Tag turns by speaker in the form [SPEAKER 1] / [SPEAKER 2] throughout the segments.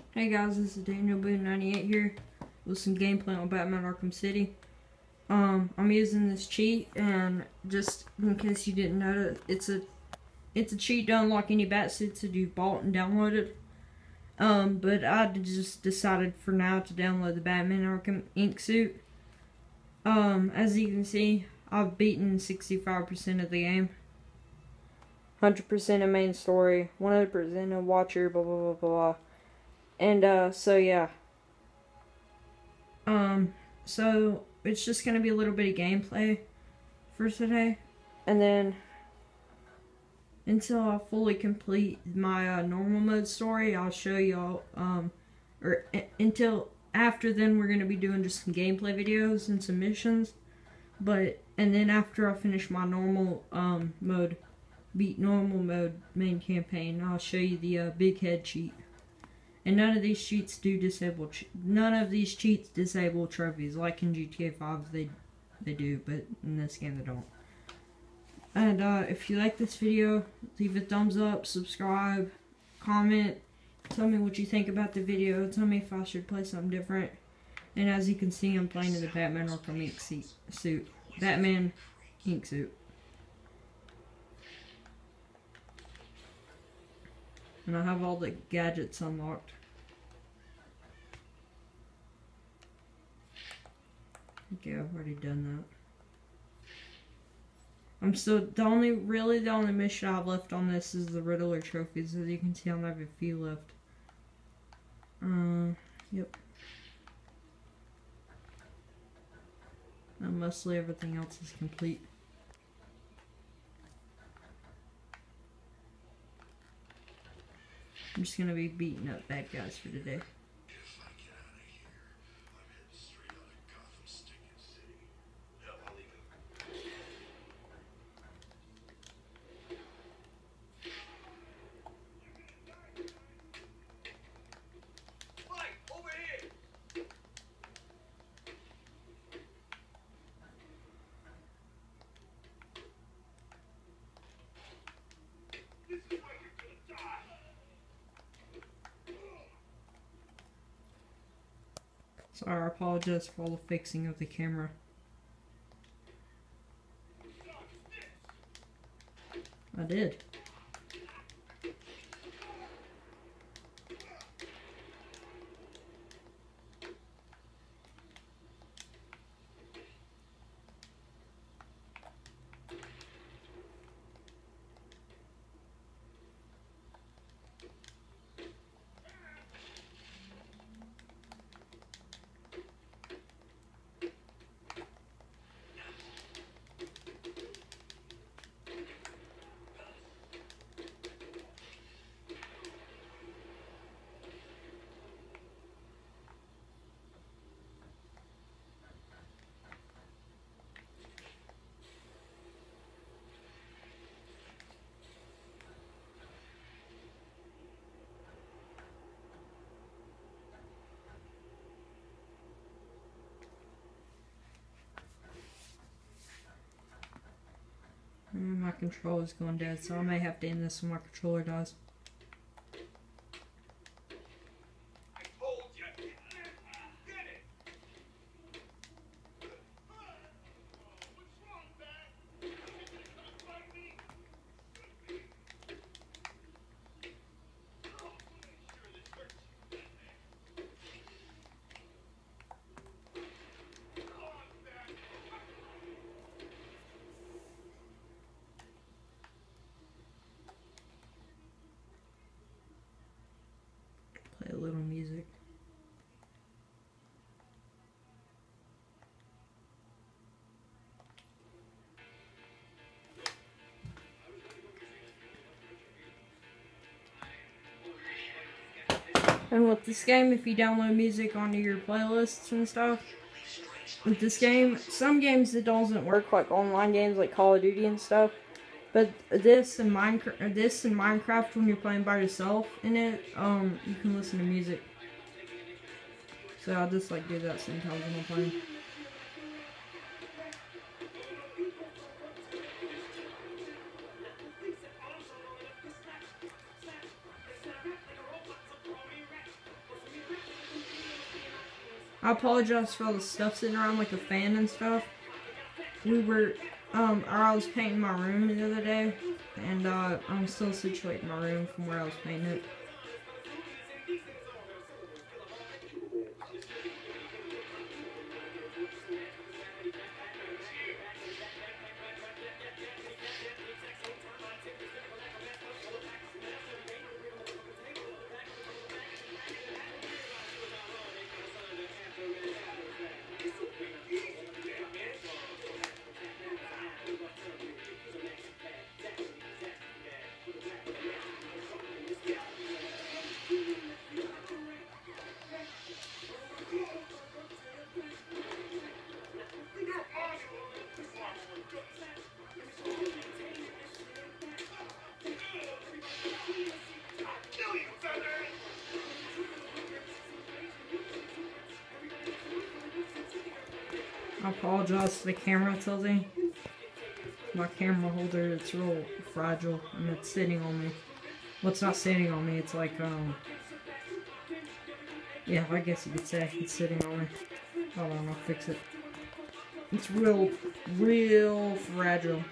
[SPEAKER 1] Hey guys, this is Daniel Boone 98 here with some gameplay on Batman Arkham City. I'm using this cheat, and just in case you didn't know, it's a cheat to unlock any bat suits that you've bought and downloaded. But I just decided for now to download the Batman Arkham Ink suit. As you can see, I've beaten 65% of the game. 100% of main story, 100% of watcher, blah blah blah blah. And so yeah. So it's just gonna be a little bit of gameplay for today, and then until I fully complete my normal mode story, I'll show y'all. Until after then, we're gonna be doing just some gameplay videos and some missions. And then after I finish my normal mode, beat normal mode main campaign, I'll show you the big head cheat. And none of these cheats disable trophies. Like in GTA 5, they do, but in this game they don't. And if you like this video, leave a thumbs up, subscribe, comment, tell me what you think about the video, tell me if I should play something different. And as you can see, I'm playing in the Batman Arkham Ink suit. Batman Ink suit. And I have all the gadgets unlocked. Okay, I've already done that. The only mission I have left on this is the Riddler trophies. As you can see, I only have a few left. Yep. Now mostly everything else is complete. I'm just gonna be beating up bad guys for today. Sorry, I apologize for all the fixing of the camera. I did. My controller's going dead, so I may have to end this when my controller dies. Play a little music. And with this game, if you download music onto your playlists and stuff, with this game, some games it doesn't work, like online games like Call of Duty and stuff. But this and Minecraft, when you're playing by yourself in it, you can listen to music. So I'll just like do that sometimes when I'm playing. I apologize for all the stuff sitting around, like the fan and stuff. We were, or I was painting my room the other day, and I'm still situating my room from where I was painting it. I apologize for the camera tilting. My camera holder, it's real fragile and it's sitting on me. Well, it's not sitting on me, it's like, yeah, I guess you could say it's sitting on me. Hold on, I'll fix it. It's real fragile.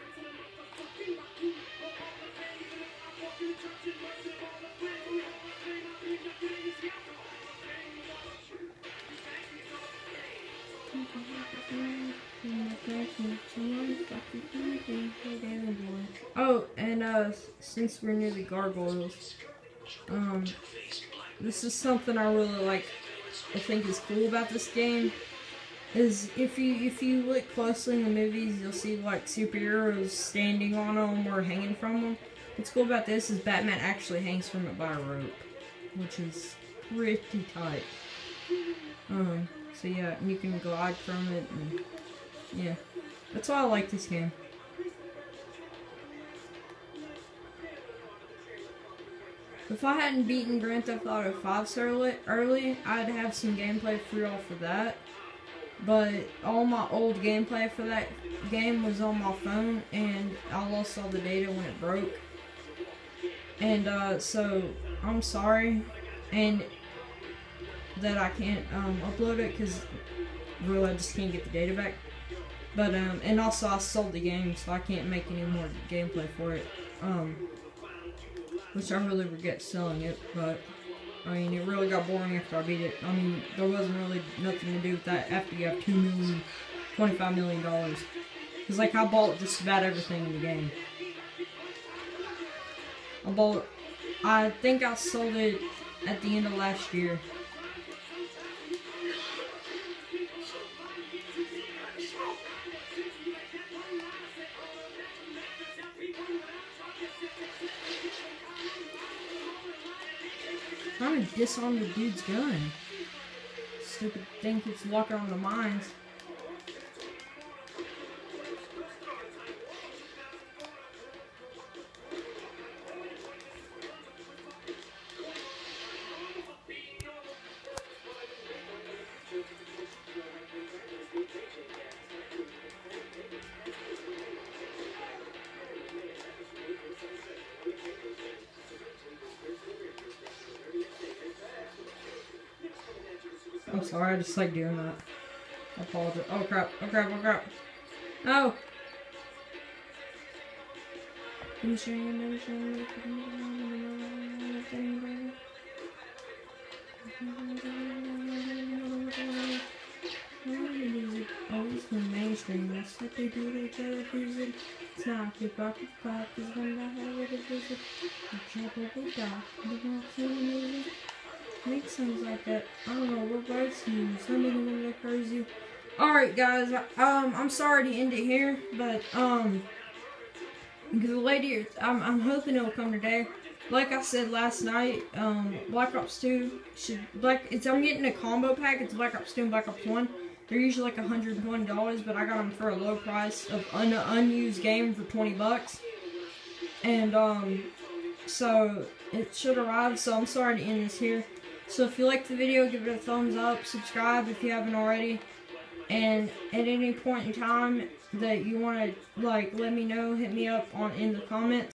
[SPEAKER 1] Oh, and since we're near the gargoyles, this is something I really like. I think is cool about this game is if you look closely in the movies, you'll see like superheroes standing on them or hanging from them. What's cool about this is Batman actually hangs from it by a rope, which is pretty tight. So yeah, you can glide from it, and yeah, that's why I like this game. If I hadn't beaten Grand Theft Auto 5 so early, I'd have some gameplay for y'all for that. But all my old gameplay for that game was on my phone, and I lost all the data when it broke. And so I'm sorry, and that I can't upload it because really I just can't get the data back. But and also I sold the game, so I can't make any more gameplay for it. Which I really regret selling it, but I mean it really got boring after I beat it. I mean there wasn't really nothing to do with that after you have $25 million. It's like I bought just about everything in the game. I think I sold it at the end of last year. Trying to disarm the dude's gun. Stupid thing keeps walking on the mines. I'm sorry, I just like doing that. I apologize. Oh crap, oh crap, oh crap. No! Always been mainstream, that's what they do to each other. It's not your pocket pop, is when I have it a visit. The trouble will die. You don't feel me. Make sounds like that. I don't know what words you use. Some of them are crazy. Alright guys, I'm sorry to end it here, but because the lady, I'm hoping it'll come today. Like I said last night, Black Ops 2 I'm getting a combo pack. It's Black Ops 2 and Black Ops 1. They're usually like $120, but I got them for a low price of an unused game for $20. And so it should arrive. So I'm sorry to end this here. So if you liked the video, give it a thumbs up, subscribe if you haven't already, and at any point in time that you want to like let me know, hit me up in the comments.